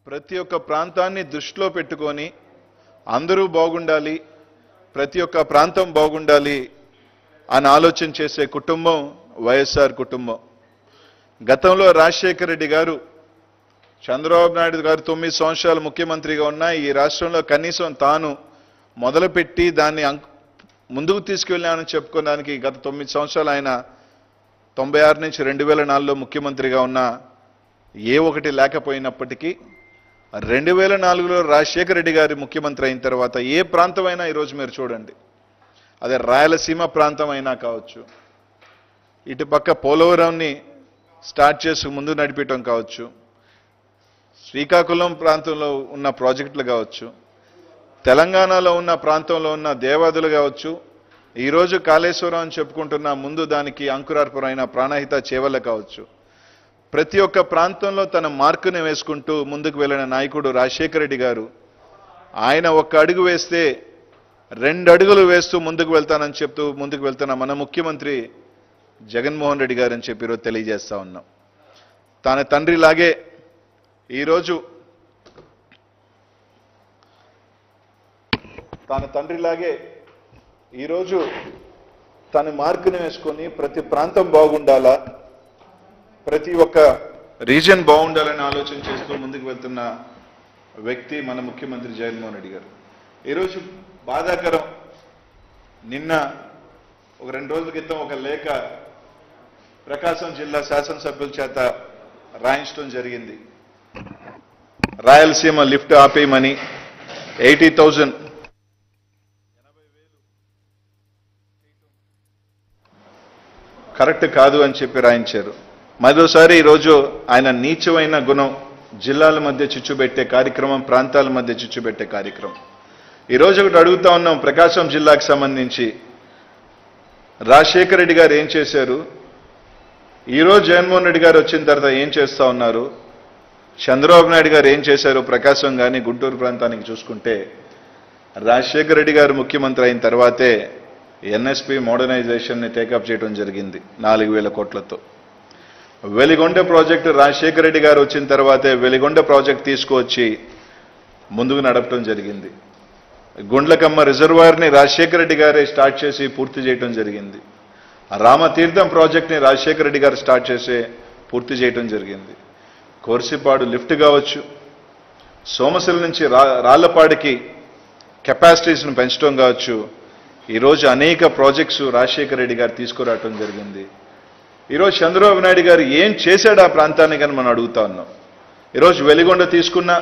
ప్రతి ఒక్క ప్రాంతాన్ని దృష్టిలో పెట్టుకొని అందరూ బాగుండాలి, ప్రతి ఒక్క ప్రాంతం బాగుండాలి అని ఆలోచన చేసే కుటుంబం వైఎస్ఆర్ కుటుంబం. గతంలో రాజశేఖర రెడ్డి గారు, చంద్రబాబు నాయుడు గారు 9 సంవత్సరాలు ముఖ్యమంత్రిగా ఉన్న ఈ రాష్ట్రంలో కనీసం తాను మొదలుపెట్టి దాన్ని ముందుకు తీసుకెళ్ళానని చెప్పుకోవడానికి గత 9 సంవత్సరాలు ఆయన 96 నుంచి 2004లో ముఖ్యమంత్రిగా ఉన్న ఏ ఒకటి లేకపోయినప్పటికీ 2004లో రాజశేఖర రెడ్డి గారి ముఖ్యమంత్రి అయిన తర్వాత ఏ ప్రాంతమైనా ఈరోజు మీరు చూడండి, అదే రాయలసీమ ప్రాంతం అయినా కావచ్చు, ఇటుపక్క పోలవరంని స్టార్ట్ చేసి ముందు నడిపించడం కావచ్చు, శ్రీకాకుళం ప్రాంతంలో ఉన్న ప్రాజెక్టులు కావచ్చు, తెలంగాణలో ఉన్న ప్రాంతంలో ఉన్న దేవాదులు కావచ్చు, ఈరోజు కాళేశ్వరం అని చెప్పుకుంటున్న ముందు దానికి అంకురార్పణమైన ప్రాణహిత చేవల్ల కావచ్చు, ప్రతి ఒక్క ప్రాంతంలో తన మార్కుని వేసుకుంటూ ముందుకు వెళ్ళిన నాయకుడు రాజశేఖర రెడ్డి గారు. ఆయన ఒక్క అడుగు వేస్తే 2 అడుగులు వేస్తూ ముందుకు వెళ్తానని చెప్తూ ముందుకు వెళ్తున్న మన ముఖ్యమంత్రి జగన్మోహన్ రెడ్డి గారు అని చెప్పి ఈరోజు తెలియజేస్తా ఉన్నాం. తన తండ్రిలాగే ఈరోజు తన మార్కుని వేసుకొని ప్రతి ప్రాంతం బాగుండాలా, ప్రతి ఒక్క రీజన్ బాగుండాలని ఆలోచన చేస్తూ ముందుకు వెళ్తున్న వ్యక్తి మన ముఖ్యమంత్రి జగన్మోహన్ రెడ్డి గారు. ఈరోజు బాధాకరం, నిన్న ఒక 2 రోజుల క్రితం ఒక లేఖ ప్రకాశం జిల్లా శాసనసభ్యుల చేత రాయించడం జరిగింది. రాయలసీమ లిఫ్ట్ ఆపేయమని 80,000 కరెక్ట్ కాదు అని చెప్పి రాయించారు. మరోసారి ఈరోజు ఆయన నీచమైన గుణం, జిల్లాల మధ్య చిచ్చుబెట్టే కార్యక్రమం, ప్రాంతాల మధ్య చిచ్చుబెట్టే కార్యక్రమం. ఈరోజు ఒకటి అడుగుతా ఉన్నాం, ప్రకాశం జిల్లాకు సంబంధించి రాజశేఖర రెడ్డి గారు ఏం చేశారు, ఈరోజు జగన్మోహన్ రెడ్డి గారు వచ్చిన తర్వాత ఏం చేస్తూ ఉన్నారు, చంద్రబాబు నాయుడు గారు ఏం చేశారు ప్రకాశం కానీ గుంటూరు ప్రాంతానికి చూసుకుంటే, రాజశేఖర రెడ్డి గారు ముఖ్యమంత్రి అయిన తర్వాతే ఎన్ఎస్పి మోడర్నైజేషన్ని టేకప్ చేయడం జరిగింది 4,000 కోట్లతో. వెలిగొండ ప్రాజెక్టు రాజశేఖర రెడ్డి గారు వచ్చిన తర్వాతే వెలిగొండ ప్రాజెక్ట్ తీసుకువచ్చి ముందుకు నడపడం జరిగింది. గుండ్లకమ్మ రిజర్వాయర్ని రాజశేఖర రెడ్డి గారే స్టార్ట్ చేసి పూర్తి చేయడం జరిగింది. రామతీర్థం ప్రాజెక్ట్ని రాజశేఖర రెడ్డి గారు స్టార్ట్ చేసి పూర్తి చేయడం జరిగింది. కోర్సిపాడు లిఫ్ట్ కావచ్చు, సోమశిల నుంచి రాళ్లపాడికి కెపాసిటీస్ను పెంచడం కావచ్చు, ఈరోజు అనేక ప్రాజెక్ట్స్ రాజశేఖర రెడ్డి గారు తీసుకురావటం జరిగింది. ఈరోజు చంద్రబాబు నాయుడు గారు ఏం చేశాడు ఆ ప్రాంతాన్ని కానీ మనం అడుగుతా ఉన్నాం. ఈరోజు వెలిగొండ తీసుకున్న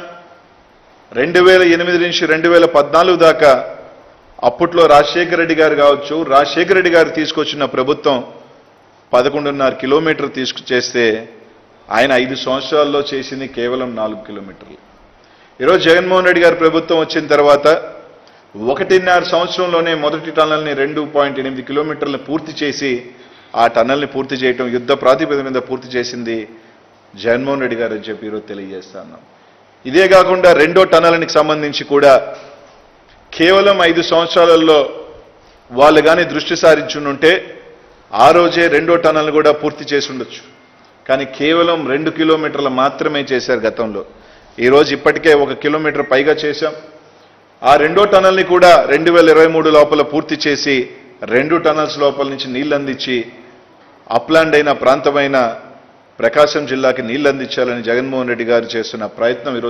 2008 నుంచి 2014 దాకా అప్పట్లో రాజశేఖర రెడ్డి గారు కావచ్చు, రాజశేఖర రెడ్డి గారు తీసుకొచ్చిన ప్రభుత్వం 11.5 కిలోమీటర్లు చేస్తే ఆయన 5 సంవత్సరాల్లో చేసింది కేవలం 4 కిలోమీటర్లు. ఈరోజు జగన్మోహన్ రెడ్డి గారి ప్రభుత్వం వచ్చిన తర్వాత 1.5 సంవత్సరంలోనే మొదటి టన్నల్ని 2.8 కిలోమీటర్లను పూర్తి చేసి ఆ టన్నల్ని పూర్తి చేయటం యుద్ధ ప్రాతిపదిక మీద పూర్తి చేసింది జగన్మోహన్ రెడ్డి గారు అని చెప్పి ఈరోజు తెలియజేస్తున్నాం. ఇదే కాకుండా 2వ టన్నల్కి సంబంధించి కూడా కేవలం 5 సంవత్సరాలలో వాళ్ళు కానీ దృష్టి సారించుంటే ఆ రోజే 2వ టన్నల్ కూడా పూర్తి చేసి ఉండొచ్చు. కానీ కేవలం 2 కిలోమీటర్లు మాత్రమే చేశారు గతంలో. ఈరోజు ఇప్పటికే 1 కిలోమీటర్ పైగా చేశాం. ఆ 2వ టన్నల్ని కూడా 2023 లోపల పూర్తి చేసి 2 టన్నల్స్ లోపల నుంచి నీళ్లు అందించి అప్లాండ్ అయిన ప్రాంతమైన ప్రకాశం జిల్లాకి నీళ్లు అందించాలని జగన్మోహన్ రెడ్డి గారు చేస్తున్న ప్రయత్నం ఈరోజు